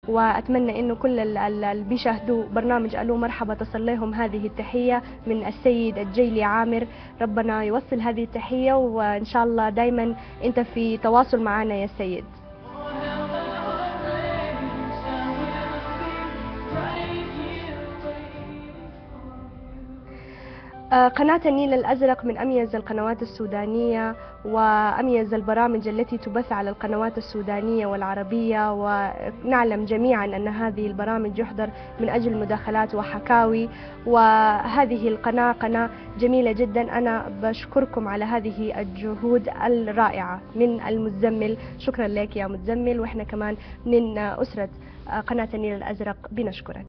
وأتمنى إنه كل اللي بيشاهدوا برنامج ألو مرحبا تصل لهم هذه التحية من السيد الجيلي عامر. ربنا يوصل هذه التحية، وإن شاء الله دايما أنت في تواصل معنا يا سيد. قناة النيل الأزرق من أميز القنوات السودانية وأميز البرامج التي تبث على القنوات السودانية والعربية، ونعلم جميعا أن هذه البرامج يحضر من أجل مداخلات وحكاوي، وهذه القناة قناة جميلة جدا. أنا بشكركم على هذه الجهود الرائعة من المزمل. شكرا لك يا مزمل، وإحنا كمان من أسرة قناة النيل الأزرق بنشكرك.